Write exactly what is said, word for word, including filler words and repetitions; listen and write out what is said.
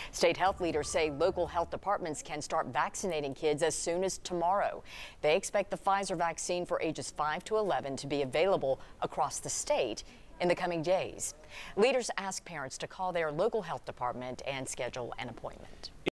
State health leaders say local health departments can start vaccinating kids as soon as tomorrow. They expect the Pfizer vaccine for ages five to eleven to be available across the state in the coming days. Leaders ask parents to call their local health department and schedule an appointment.